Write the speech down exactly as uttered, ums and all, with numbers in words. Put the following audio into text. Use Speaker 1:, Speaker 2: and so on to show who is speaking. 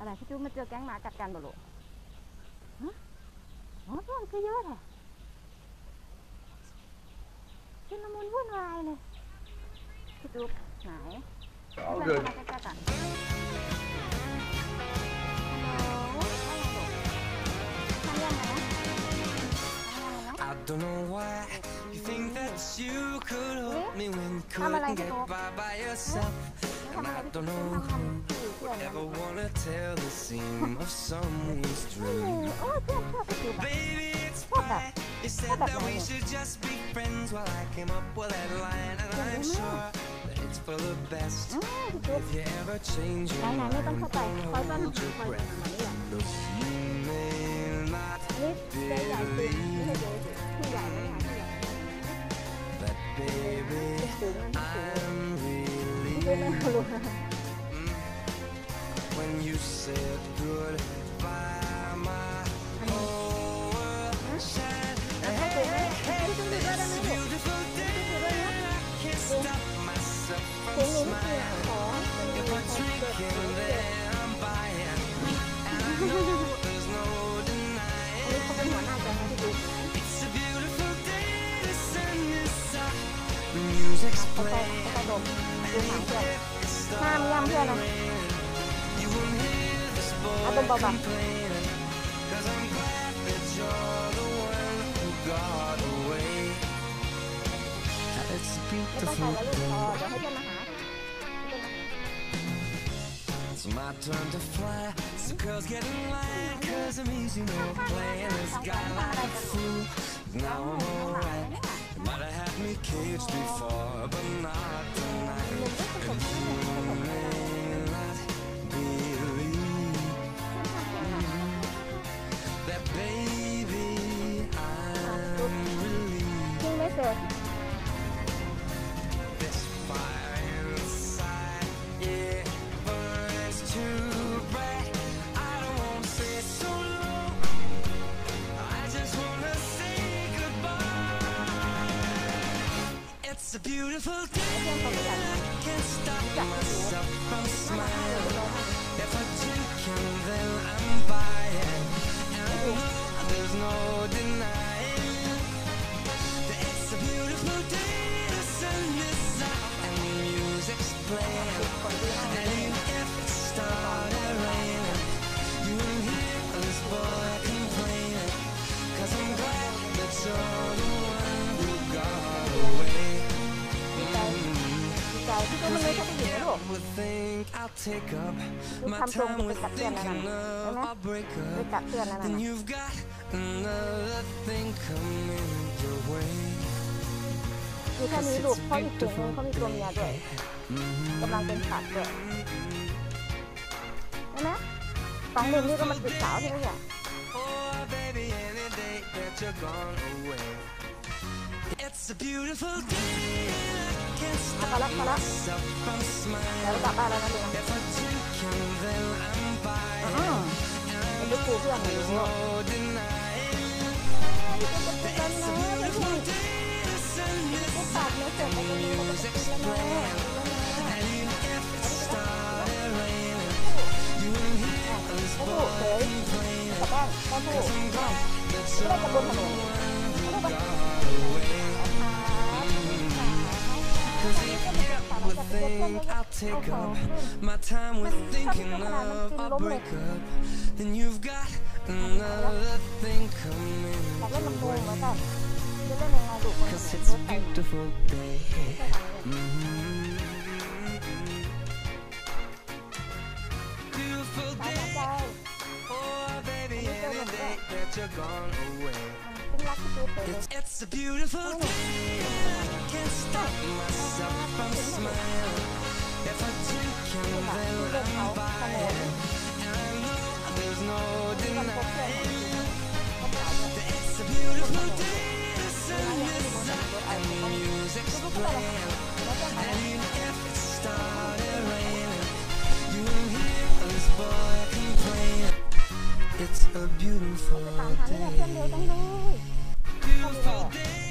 Speaker 1: อะไรพี่จูมาเจอแก๊งหมากัดกันบ่ลูกฮะอ๋อเพื่อนคือเยอะแท้ชุลมุนวุ่นวายเลยพี่จูไหนเพื่อนเข้ามาใกล้ๆกัน
Speaker 2: I don't know why you think that you could hold me when you couldn't get by by yourself. And I don't know who would ever wanna tell the seam of someone's dream. Baby, it's fine. You said that we should just be friends. Well, I came up with that line, and I'm sure that it's for the best. If you ever change your mind, don't hold your breath. Look, you may not believe that, baby, I'm really when you said goodbye, my whole world shined. Hey, hey, it's a beautiful day. I can't stop myself from smiling. If I'm drinking, then I'm buying, and I know there's no denying. It's a beautiful day. The sun is up, the music's playing, and it's starting. You won't hear this boy complaining, 'cause I'm glad that you're the one who got away. It's a beautiful day. It's my turn to fly. So girls get in line, 'cause I'm easy no playing this guy like a fool. Now I'm alright. You might have had me caged before, but not tonight. And you may not believe that, baby, I'm relieved. This fire inside, yeah, burns too bright. I don't wanna say so long, I just wanna say goodbye. It's a beautiful day. I can't stop myself from smiling. If I drink and then I'm buying, and I know there's no denying that it's a beautiful day. The sun is out and the music's playing, and even if it started raining, you won't hear this boy complaining, 'cause I'm glad that you're the one who got away. Would think I'll take up my time with thinking of our breakup. Then you've got another thing coming your way.
Speaker 1: คือแค่นี้ลูกเขาอีกถุงนึงเขามีตัวเมียด้วยกำลังเป็นสัตว์ด้วยใช่ไหมสองมุมนี่ก็มันติดสาวที่นี่แหละ
Speaker 2: Oh baby, any day that you're gone away. It's a beautiful day. I can't stop myself from smiling. If I drink and then I'm buying, and I know there's no denying that it's a beautiful day. The sun is up, the music's playing, and even if it started raining, you won't hear this boy complaining, 'cause I'm glad that you're the one who got away. 'Cause if you would think I'll take up my time with thinking of our breakup, then you've got another thing coming your way. 'Cause it's a beautiful day. Mm-hmm. Beautiful day. Oh baby, any day that you're gone away. It's, it's a beautiful day. I can't stop myself from smiling. If I drink and then I'm buying, and I know there's no denying that it's a beautiful day. The sun is up and the music's playing, and even if it started raining, you won't hear this boy complain. It's a beautiful day. Beautiful day.